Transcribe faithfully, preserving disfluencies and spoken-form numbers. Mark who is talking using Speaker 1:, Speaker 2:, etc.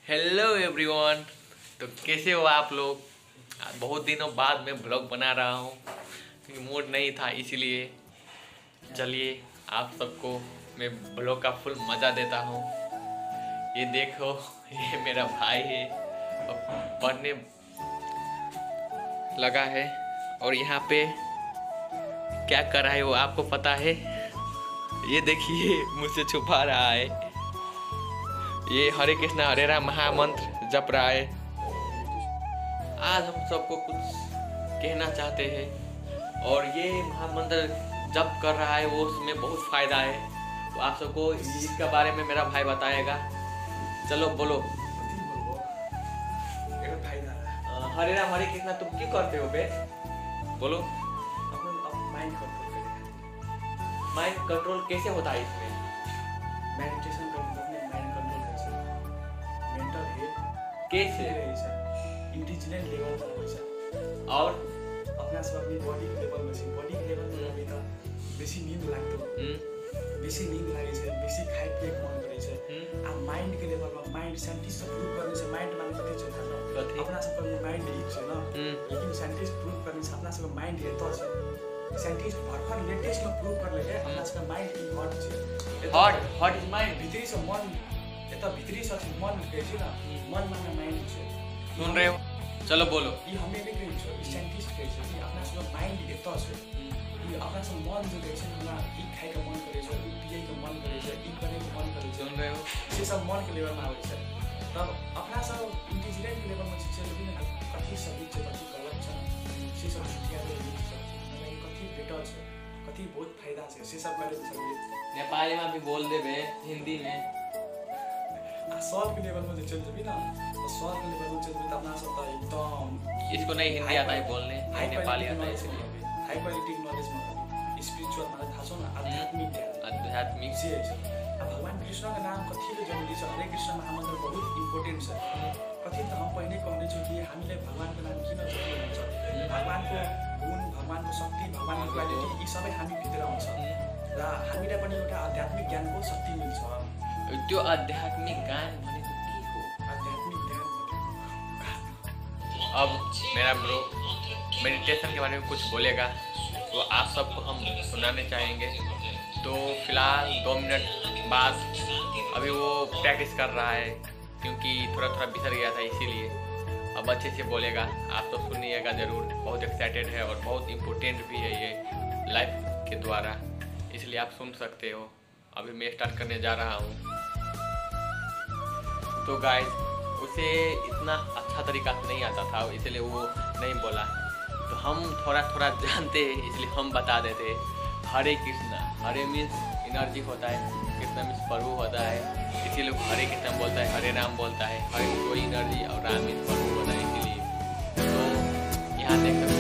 Speaker 1: Hello everyone. तो कैसे हो आप लोग। बहुत दिनों बाद मैं ब्लॉग बना रहा हूँ क्योंकि मूड नहीं था, इसीलिए चलिए आप सबको मैं ब्लॉग का फुल मज़ा देता हूँ। ये देखो, ये मेरा भाई है और पढ़ने लगा है और यहाँ पे क्या कर रहा है वो आपको पता है। ये देखिए मुझसे छुपा रहा है। ये हरे कृष्णा हरे राम महामंत्र जप रहा है। आज हम सबको कुछ कहना चाहते हैं और ये महामंत्र जप कर रहा है, वो उसमें बहुत फायदा है। तो आप सबको इसके बारे में मेरा भाई बताएगा। चलो बोलो। हरे राम हरे कृष्णा तुम क्यों करते हो बे? बोलो।
Speaker 2: माइंड कंट्रोल करेगा।
Speaker 1: माइंड कंट्रोल कैसे होता है इसमें?
Speaker 2: मेडिटेशन करके अपने माइंड कंट्रोल कर सकते। मेंटल हेल्थ
Speaker 1: कैसे?
Speaker 2: इंटेलिजेंट लेवल पर हो सर।
Speaker 1: और
Speaker 2: अपना सब अपनी बॉडी के लेवल में से बॉडी के लेवल में अभी का बेसी नींद लागतो बेसी नींद लागे छै, बेसी खाइ पिए के मन करे छै। आ माइंड के लेवल पर माइंड साइंटिस्ट सब प्रूव करने से माइंड मान कते छै ना
Speaker 1: कथि
Speaker 2: अपना सब के माइंड एक छै ना, लेकिन साइंटिस्ट प्रूव करने से अपना सब माइंड एतो छै। साइंटिस्ट भरभर लेटेस्ट में प्रूव कर ले अपना सब माइंड इन हॉट छै।
Speaker 1: Hot hot is mind.
Speaker 2: भीतरी से मन एतो भीतरी से मन कहै छै ना, मन माने माइंड छै।
Speaker 1: सुन रहे हो? चलो बोलो।
Speaker 2: ये हमें नहीं कहै छै, साइंटिस्ट कहै छै कि अपना सब माइंड एतो छै। ये अपना सब मन जो कहै छै हमरा ई खाइ के मन करे छै, ई पिए के मन करे छै, ई करे के मन करे छै।
Speaker 1: सुन रहे हो?
Speaker 2: से सब मन के लेवल में आबै छै। तब अपना सब इंटेलिजेंट के लेवल में छै, लेकिन कथि सही छै कथि गलत छै से सब छुटिया दे दी छै। मतलब कथि बेटर छै कथि बहुत फायदा छै से सब करे छै।
Speaker 1: नेपाली में भी बोल देबे, हिंदी में।
Speaker 2: आ सॉल्व के लेवल में जो चल जबी ना, तो सॉल्व के लेवल में चल जबी त अपना सब त एकदम
Speaker 1: इसको नहीं हिंदी आता है बोलने, नहीं नेपाली आता है इसलिए।
Speaker 2: हाई क्वालिटी नॉलेज में स्पिरिचुअल मतलब थाहा छ ना, आध्यात्मिक ज्ञान
Speaker 1: आध्यात्मिक
Speaker 2: से है। अब भगवान कृष्ण का नाम कथि ले जरूरी छ? हरे कृष्ण महामंत्र बहुत इम्पोर्टेंट छ। कथि त हम पहिले कहने छु कि हामीले भगवान को नाम किन जप्नु हुन्छ? भगवान को गुण, भगवान को शक्ति, भगवान को क्वालिटी यी सबै हामी भित्र आउँछ र हामीलाई पनि एउटा आध्यात्मिक ज्ञानको शक्ति मिल्छ।
Speaker 1: त्यो आध्यात्मिक ज्ञान भनेको के हो?
Speaker 2: आध्यात्मिक ज्ञान
Speaker 1: अब मेरा ब्रो मेडिटेशन के बारे में कुछ बोलेगा तो आप सबको हम सुनाने चाहेंगे। तो फिलहाल दो मिनट बाद अभी वो प्रैक्टिस कर रहा है क्योंकि थोड़ा थोड़ा बिखर गया था, इसीलिए अब अच्छे से बोलेगा। आप तो सुनिएगा ज़रूर। बहुत एक्साइटेड है और बहुत इम्पोर्टेंट भी है ये लाइफ के द्वारा, इसलिए आप सुन सकते हो। अभी मैं स्टार्ट करने जा रहा हूँ। तो गाइस उसे इतना अच्छा तरीका से नहीं आता था, इसलिए वो नहीं बोला। तो हम थोड़ा थोड़ा जानते हैं, इसलिए हम बता देते। हरे कृष्णा, हरे मीन्स एनर्जी होता है, कृष्णा मीन्स प्रभु होता है, इसीलिए लोग हरे कृष्णा बोलता है, हरे राम बोलता है। हरे कोई एनर्जी और राम मीन्स प्रभु होता है, इसीलिए। तो यहाँ देख सकते